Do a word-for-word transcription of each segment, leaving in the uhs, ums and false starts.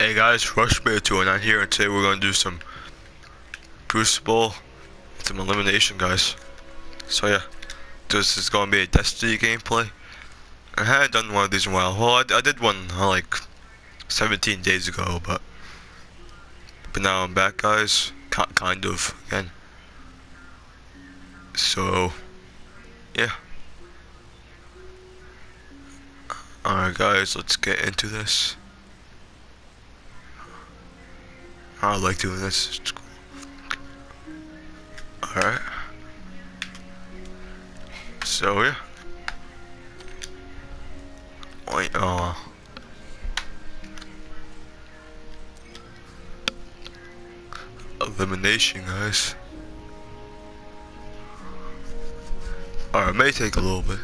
Hey guys, Rushbear two and I'm here, and today we're gonna do some Crucible, some elimination, guys. So yeah, this is gonna be a Destiny gameplay. I hadn't done one of these in a while. Well, I, I did one uh, like seventeen days ago, but but now I'm back, guys. K kind of again. So yeah. Alright, guys, let's get into this. I like doing this. It's cool. Alright. So yeah. Wait, uh elimination, guys. Alright, it may take a little bit.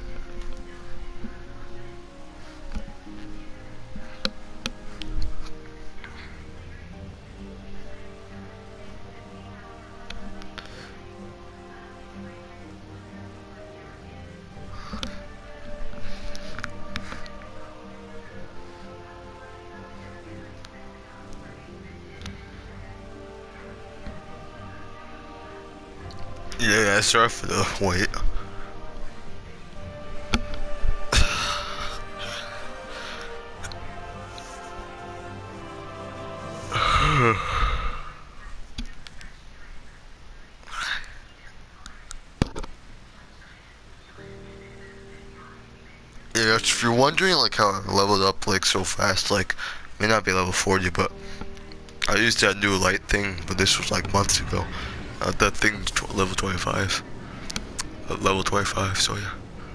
Yeah, sorry for the wait. Yeah, if you're wondering like how I leveled up like so fast, like may not be level forty, but I used that new light thing, but this was like months ago. Uh, that thing's tw level twenty-five. Uh, level twenty-five, so yeah.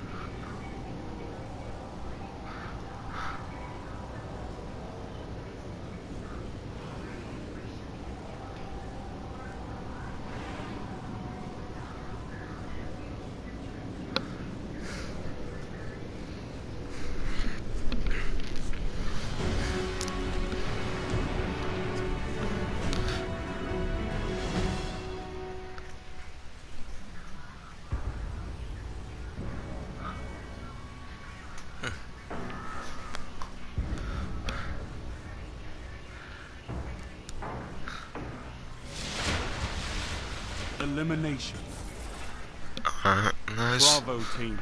Elimination. Uh, nice. Bravo team.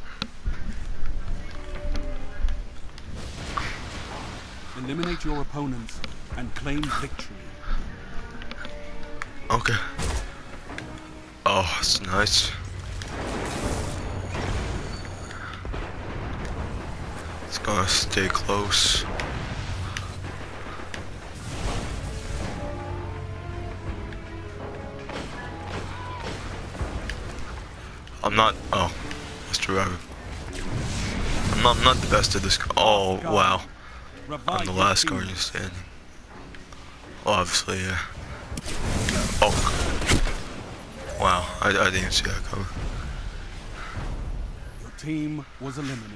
Eliminate your opponents and claim victory. Okay. Oh, it's nice. It's gonna stay close. I'm not. Oh, Mister Rabbit. I'm not. I'm not the best at this. Oh wow. I'm the last guardian standing. Well, obviously, yeah. Oh. Wow. I, I didn't see that coming. Your team was eliminated.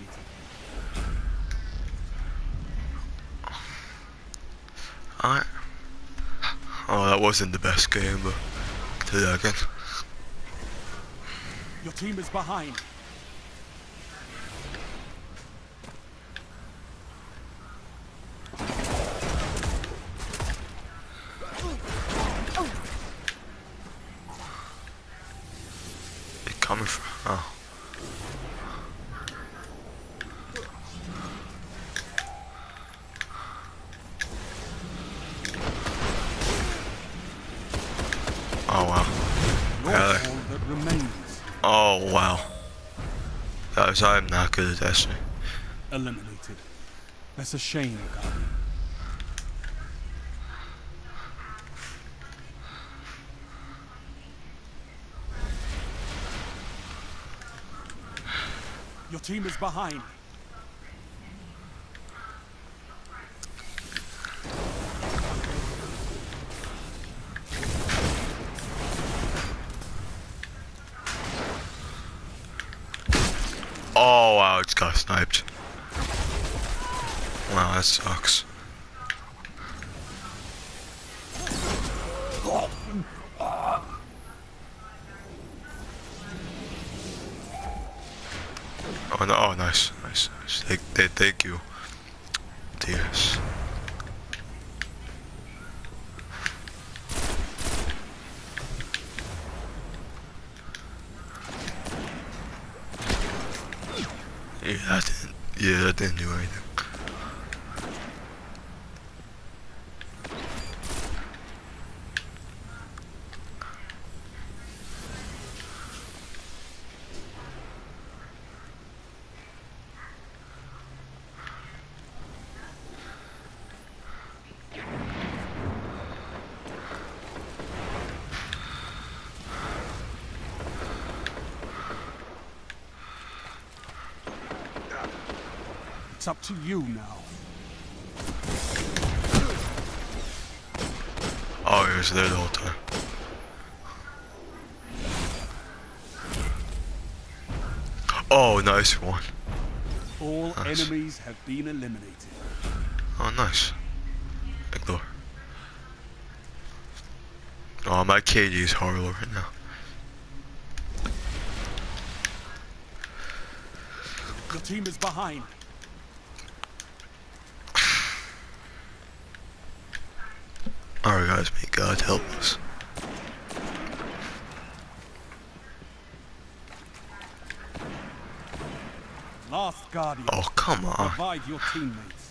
Alright. Oh, that wasn't the best game, but do that again. Your team is behind. They coming from? Oh. Oh wow. Yeah. That remains. Oh wow. Guys, I'm not good at Destiny. Eliminated. That's a shame, Guardian. Your team is behind. Oh wow, it's got sniped. Wow, that sucks. Oh no! Oh, nice, nice, nice. Thank, thank you. Yes. Yeah, that didn't do anything. It's up to you now. Oh, he was there the whole time. Oh, nice one. All Nice. enemies have been eliminated. Oh, nice. Ignore. Oh, my K D is horrible right now. Your team is behind. Alright guys, may God help us. Last Guardian. Oh, come on. Revive your teammates.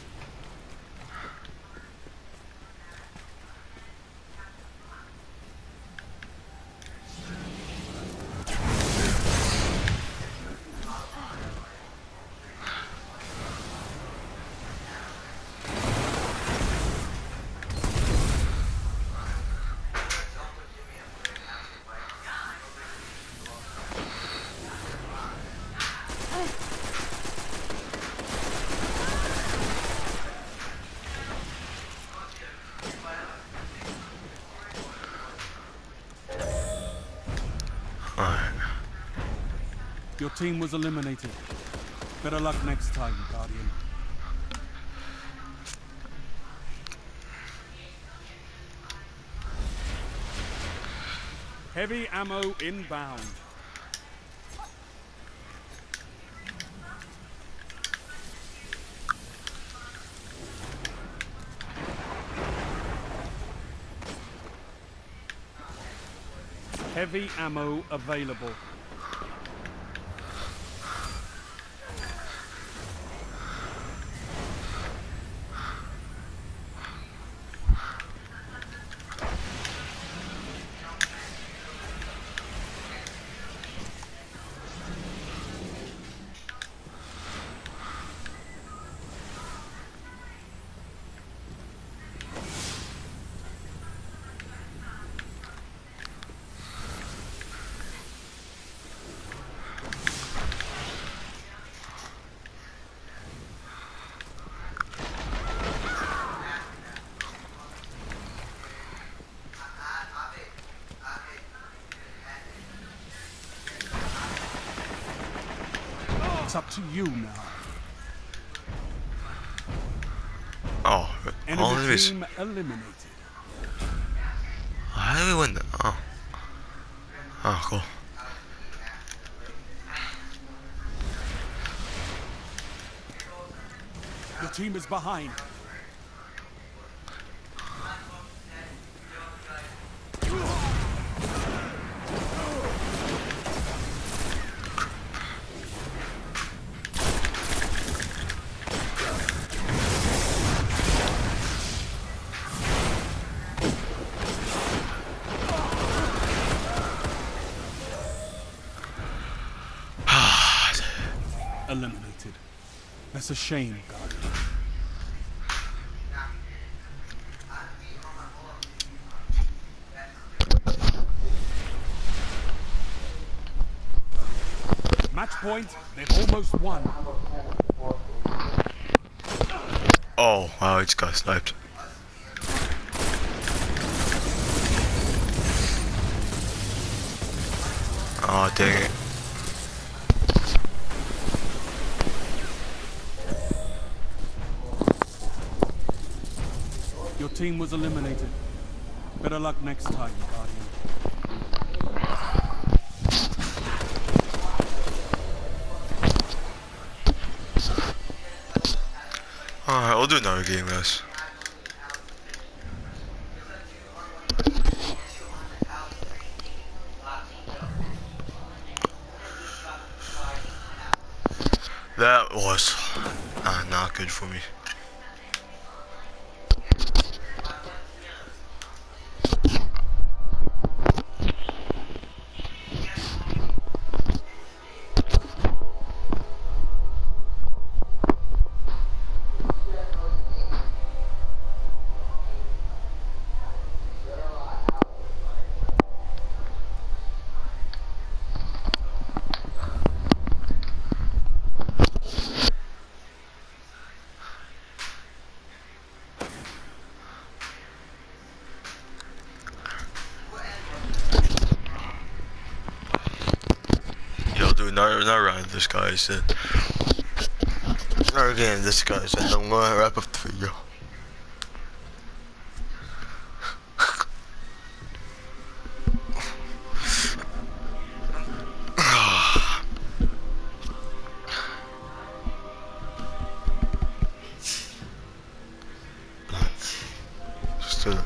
Alright. Your team was eliminated. Better luck next time, Guardian. Heavy ammo inbound. Heavy ammo available. It's up to you now. Oh, all Enemy enemies. team eliminated. How did we win that? Oh. Oh, cool. Your team is behind. Eliminated. That's a shame, Guardian. Match point, they've almost won. Oh, wow, he just got sniped. Oh, dang it. Your team was eliminated. Better luck next time, Guardian. Alright, we'll do another game, guys. That was uh, not good for me. Yo, dude, not, not around this guy. I said, not again. This guy said, I'm gonna wrap up the video. Just do it.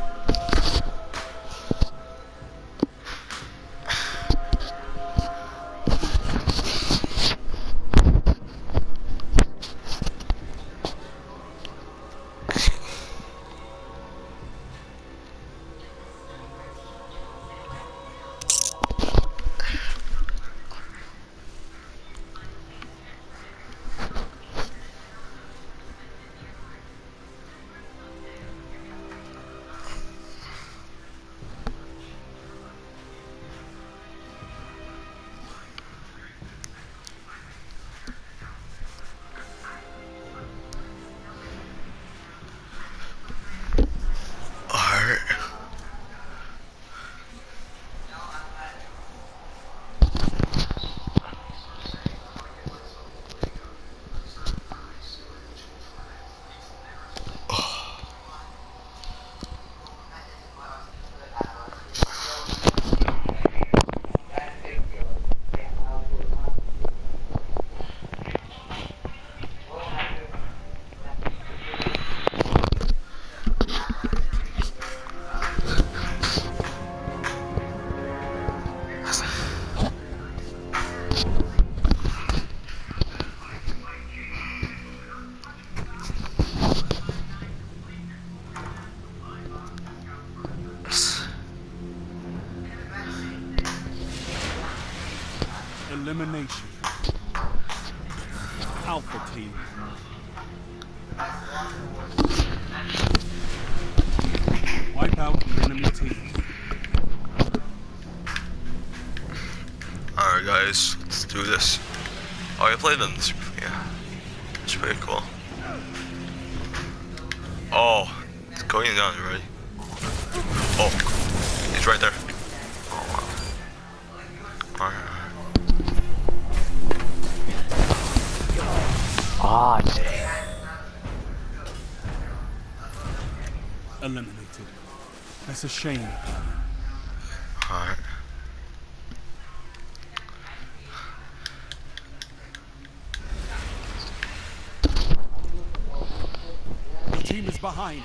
Elimination. Alpha team. Wipe out the enemy team. Alright guys, let's do this. Oh, I played on this before, yeah. It's pretty cool. Oh, it's going down already. Oh, he's right there. Oh, wow. Alright, alright. Ah, Eliminated. That's a shame. Alright. The team is behind.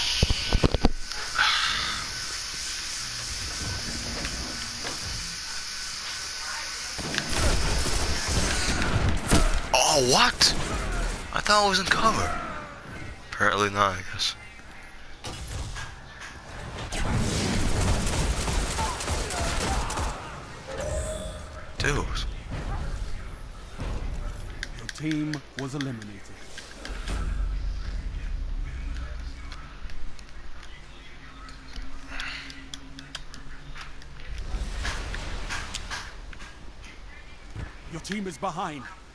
Oh, what? I thought it was in cover. Apparently not, I guess. Dude. Your team was eliminated. Your team is behind.